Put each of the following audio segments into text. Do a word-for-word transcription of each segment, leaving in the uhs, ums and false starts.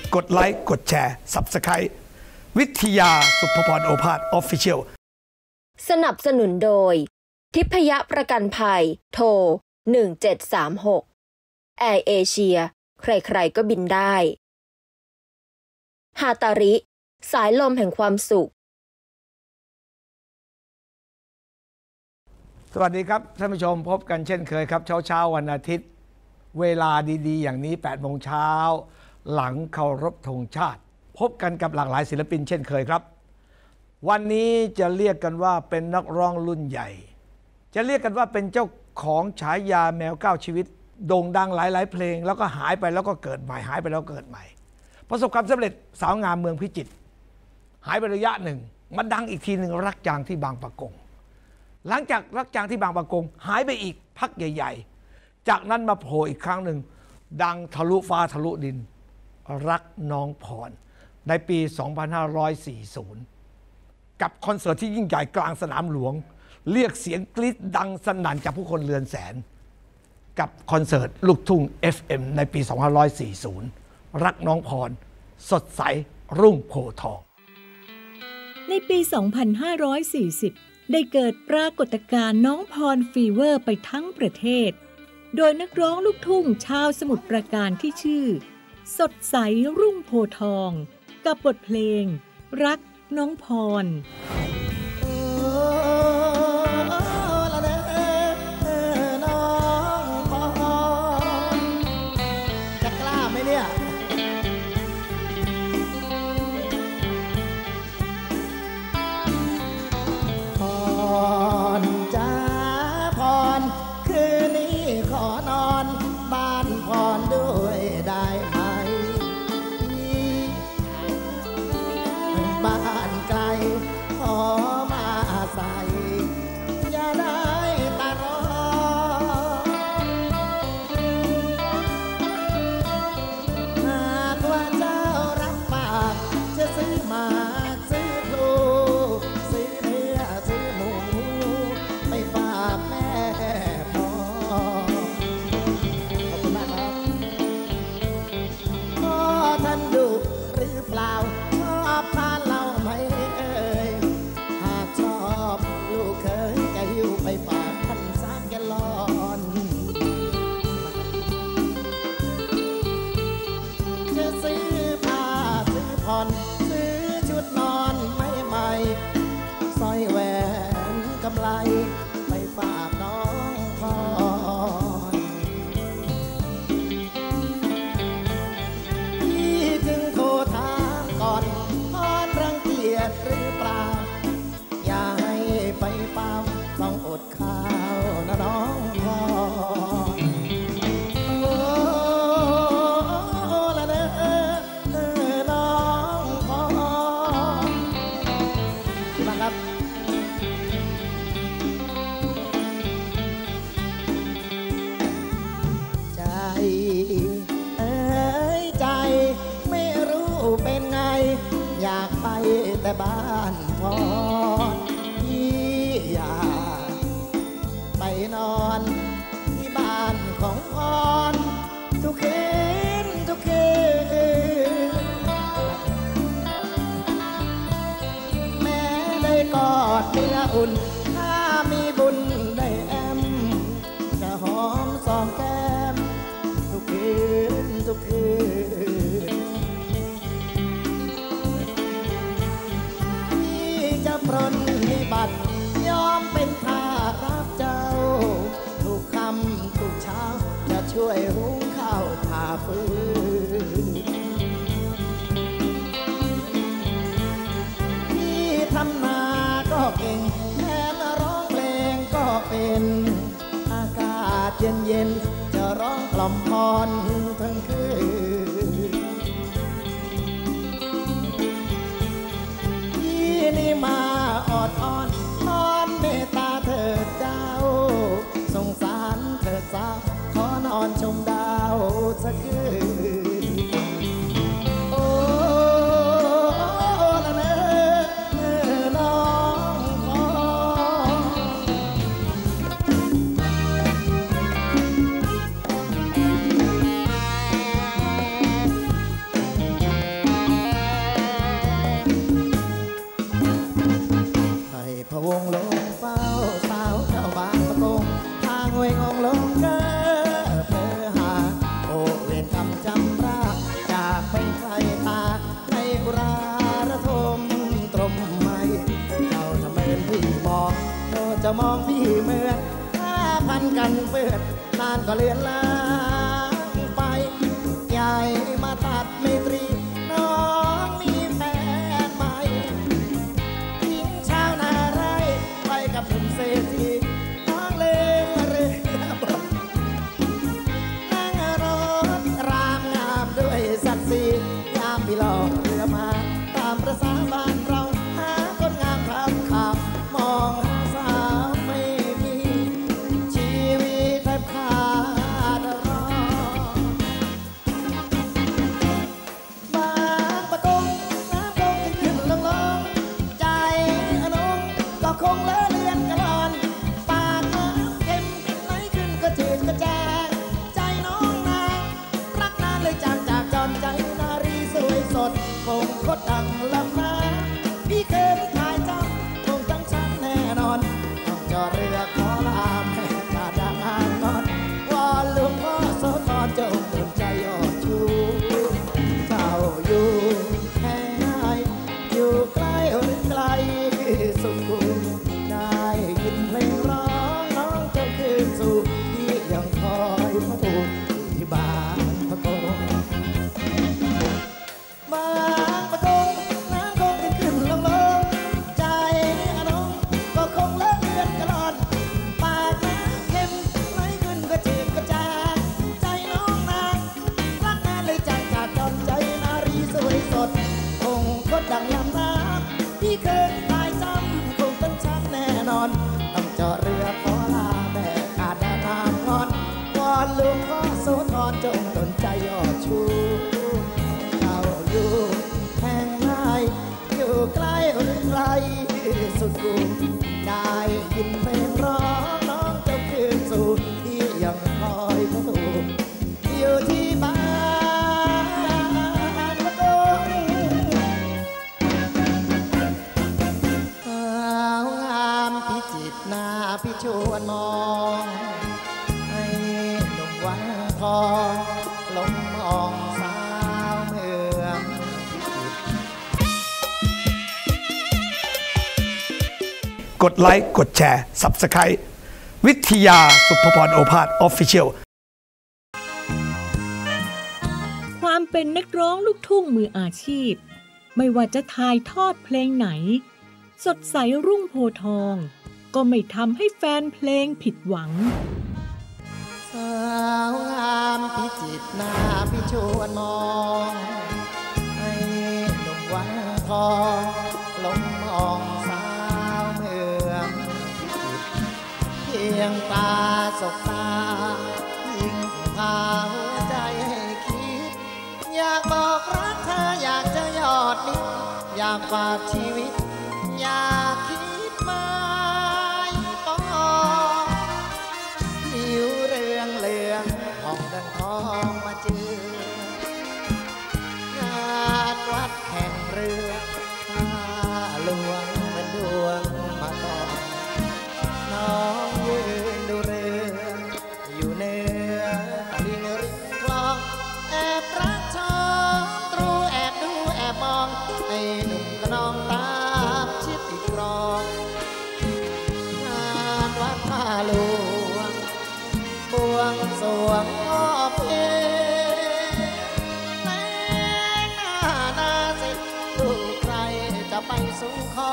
กดไลค์กดแชร์ ซับสไครบ์ วิทยาสุภพรโอภาส Official สนับสนุนโดยทิพยประกันภัยโทรหนึ่งเจ็ดสามหกแอร์เอเชียใครๆก็บินได้ฮาตาริสายลมแห่งความสุขสวัสดีครับท่านผู้ชมพบกันเช่นเคยครับเช้าเช้าวันอาทิตย์เวลาดีๆอย่างนี้แปดโมงเช้าหลังเคารพธงชาติพบกันกับหลากหลายศิลปินเช่นเคยครับวันนี้จะเรียกกันว่าเป็นนักร้องรุ่นใหญ่จะเรียกกันว่าเป็นเจ้าของฉายาแมวเก้าชีวิตโด่งดังหลายๆเพลงแล้วก็หายไปแล้วก็เกิดใหม่หายไปแล้วเกิดใหม่ประสบความสำเร็จสาวงามเมืองพิจิตรหายไประยะหนึ่งมาดังอีกทีหนึ่งรักจางที่บางปะกงหลังจากรักจางที่บางปะกงหายไปอีกพักใหญ่ๆจากนั้นมาโผล่อีกครั้งหนึ่งดังทะลุฟ้าทะลุดินรักน้องพรในปี สองพันห้าร้อยสี่สิบ กับคอนเสิร์ตที่ยิ่งใหญ่กลางสนามหลวงเรียกเสียงกรี๊ดดังสนั่นจากผู้คนเรือนแสนกับคอนเสิร์ตลูกทุ่ง เอฟ เอ็ม ในปี สองพันห้าร้อยสี่สิบ รักน้องพรสดใสรุ่งโพธิ์ทองในปี สองพันห้าร้อยสี่สิบ ได้เกิดปรากฏการณ์น้องพรฟีเวอร์ไปทั้งประเทศโดยนักร้องลูกทุ่งชาวสมุทรปราการที่ชื่อสดใสรุ่งโพธิ์ทองกับบทเพลงรักน้องพรจะกล้าไหมเนี่ยพรจ้าพรคืนนี้ขอนอนบ้านพรด้วยได้ไหมบ้านไกลขอมาอาศัยอย่าได้ตารอหากว่าเจ้ารับปากจะซื้อมาซื้อพลูซื้อเนื้อซื้อหมูไปฝากแม่พอขอบคุณมากครับพ่อท่านดุหรือเปล่าชอบทานเหล้าไหมเอ่ยหากชอบลูกเคยจะหิ้วไปฝากท่านสามแกลลอนจะซื้อผ้าซื้อผ่อนซื้อชุดนอนไม่ใหม่สร้อยแหวนกำไลไปฝากน้องพรพี่จึงโทรถามก่อนพรรังเกียจหรือเปล่าอย่าให้ไปเฝ้าต้องอดข้าวนะน้องพรโอ้ละเด้อน้องพรมาครับใจเอ้ยใจไม่รู้เป็นไงอยากไปแต่บ้านพรพี่อยากไปนอนที่บ้านของพรทุกคืนทุกคืนแม้ได้กอดเนื้ออุ่นถ้ามีบุญได้แอมจะหอมสองแก้มทุกคืนทุกคืนพี่จะปรนนิบัติยอมเป็นทาสรักเจ้าทุกคำทุกเช้าจะช่วยหุงข้าวทาฟืนพี่ทำนาก็เก่งแถมร้องเพลงก็เป็นอากาศเย็นเย็นๆจะร้องกล่อมพรทั้งคืนพี่นี่มาออดอ้อนนอนเมตตาเถิดเจ้าสงสารเถิดสาวขอนอนชมดาวสักคืนโอ้ละเนอน้องพรปื้อนนานก็เลือนลางไปใหญ่มาตัดเมตรีน้องมีแฟนใหม่ทิ้งชาวนาไร่ไปกับหนุ่มเศรษฐีน้องเลยเรือบกนั่งรถรามงามด้วยศักดิ์ศรียามพี่ล่องเรือมาตามประสาบ้านเราหาคนงามครับขับมองหาสาวไม่มีชีวิตแทบขาดรอบางประกงน้ำคงจะขึ้นลงลงใจอนงก็คงเลอะเลือนกระลอนปากน้ำเค็มไหลขึ้นก็จืดกระจางใจน้องนางรักนานเลยจางจากจอมใจนารีสวยสดคงคดดังลำน้ำพี่เคยถ่ายจำคงจังฉันแน่นอนต้องจอดเรือขอลาแม่กาดังอ่างนอนวอนหลวงพ่อโสธรจงดลใจยอดชูเจ้าอยู่แห่งไหนอยู่ใกล้หรือไกลสุขได้ยินเพลงร้องน้องจงคืนสู่ที่ยังคอยพระปู่ที่บ้านพระโกบางประกงน้ำคงขึ้นขึ้นลงลงใจอนงก็คงเลอะเลือนกระลอนปากน้ำเค็มไหลขึ้นก็จืดก็จางใจน้องนางรักนานเลยจางจากจอมใจนารีสวยสดคงคดดังลำน้ำพี่เคยถ่ายจำคงต้องช้ำแน่นอนต้องจอดเรือขอลาแม่อาดานามงอนวอนหลวงพ่อโสธรจงดลใจยอดชูอยู่แห่งไหนอยู่ใกล้หรือไกลสุดกูได้ยินเพลงร้องน้องจะคืนสู่ที่ยังคอยพระตูอยู่ที่บ้านพระตูสาวงามพิจิตรหน้าพิชวนมองให้หนุ่มวันทองลงมองสาวเมืองกดไลค์กดแชร์ ซับสไครบ์ วิทยาสุภพรโอภาสออฟฟิเชียลความเป็นนักร้องลูกทุ่งมืออาชีพ ไม่ว่าจะถ่ายทอดเพลงไหน สดใสรุ่งโพธิ์ทอง ก็ไม่ทำให้แฟนเพลงผิดหวังสาวงามพิจิตรหน้าพิชวนมองให้หนุ่มวันทองลงมองสาวเมืองพิจิตรเพียงตาสบตายิ่งพาหัวใจให้คิดอยากบอกรักเธออยากจะยอดนิดอยากฝากชีวิตอยากคิดไม่ปองผิวเรืองเลืองห้องดังทองมาเจองานวัดแข่งเรือท่าหลวงเหมือนดวงมาก่อนน้องยืนดูเรืออยู่เนื้อตลิ่งริมคลองแอบรักชมตรูแอบดูแอบมองให้หนุ่มกระนองตามชิดอีกครองงานวัดท่าหลวงบวงสรวงมอบเพลงแม้หน้านาสิลูกใครจะไปสู่ขอ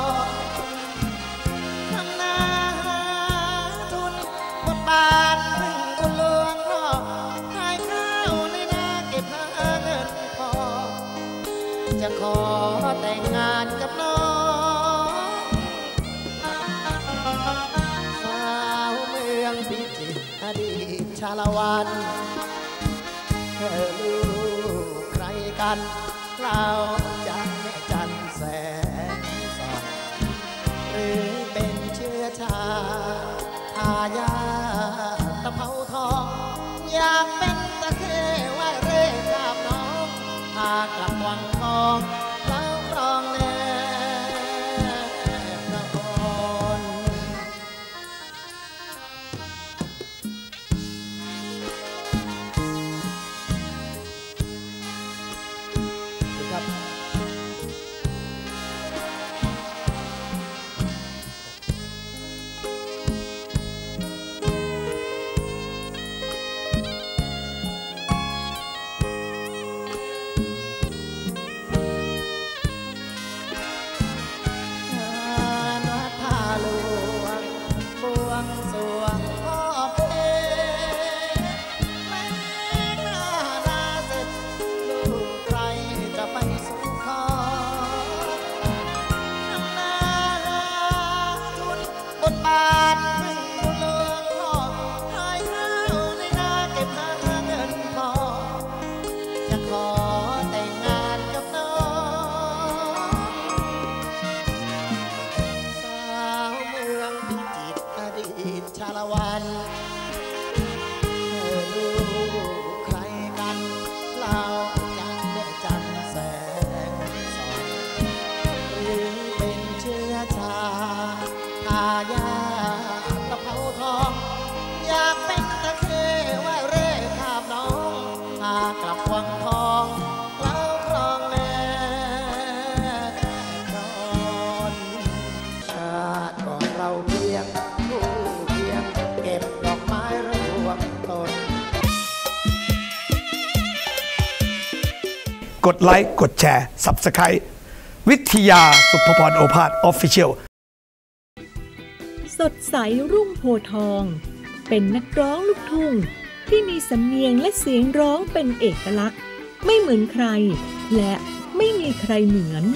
ทำนาหาทุนบนบานพึ่งบุญหลวงรอขายข้าวในนาเก็บหาเงินพอจะขอแต่งงานกับน้องสาวเมืองพิจิตรอดีตชาละวันเธอลูกใครกันเล่าจากแม่จันแสงสองหรือเป็นเชื้อชาทายาตะเภาทองอยากเป็นตะเข้ไหวเร่กับน้องพากลับวังทองแล้วครองแน่นครครับกดไลค์กดแชร์ Subscribe วิทยาสุภพรโอภาส Official สดใสรุ่งโพธิ์ทองเป็นนักร้องลูกทุ่งที่มีสำเนียงและเสียงร้องเป็นเอกลักษณ์ไม่เหมือนใครและไม่มีใครเหมือน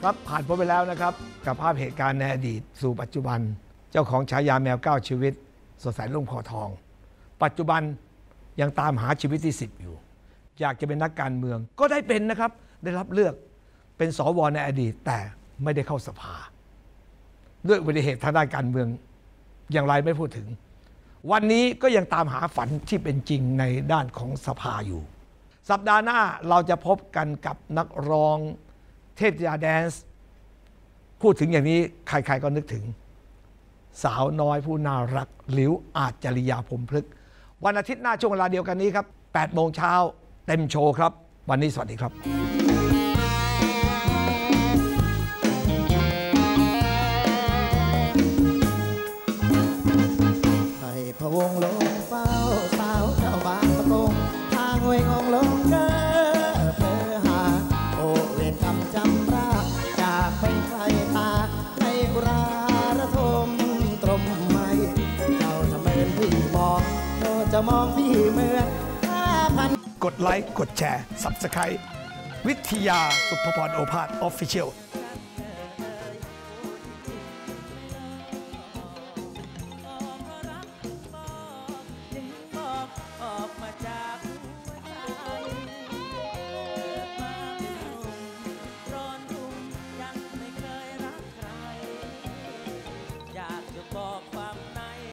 ครับผ่านพ้นไปแล้วนะครับกับภาพเหตุการณ์ในอดีตสู่ปัจจุบันเจ้าของฉายาแมวเก้าชีวิตสดใสลุ่งคอทองปัจจุบันยังตามหาชีวิตที่สิบอยู่อยากจะเป็นนักการเมืองก็ได้เป็นนะครับได้รับเลือกเป็นสวในอดีตแต่ไม่ได้เข้าสภาด้วยอุบัติเหตุทางด้านการเมืองอย่างไรไม่พูดถึงวันนี้ก็ยังตามหาฝันที่เป็นจริงในด้านของสภาอยู่สัปดาห์หน้าเราจะพบกันกับนักร้องเทพธิดาแดนซ์พูดถึงอย่างนี้ใครๆก็นึกถึงสาวน้อยผู้น่ารักหลิวอาจริยาพรหมพฤกษ์วันอาทิตย์หน้าช่วงเวลาเดียวกันนี้ครับแปดโมงเช้าเต็มโชว์ครับวันนี้สวัสดีครับให้พะวงลงเฝ้าสาวเจ้าบางประกงทางเวงองลงเกอเพอหาโอเวียนคำจำราจากไปไกลตาให้อุราระทมตรมไม่เจ้าทำไมเป็นพี่มองเธอจะมองพี่เหมือนห้าพันกดไลค์กดแชร์ ซับสไครบ์ วิทยาสุภพรโอภาส Official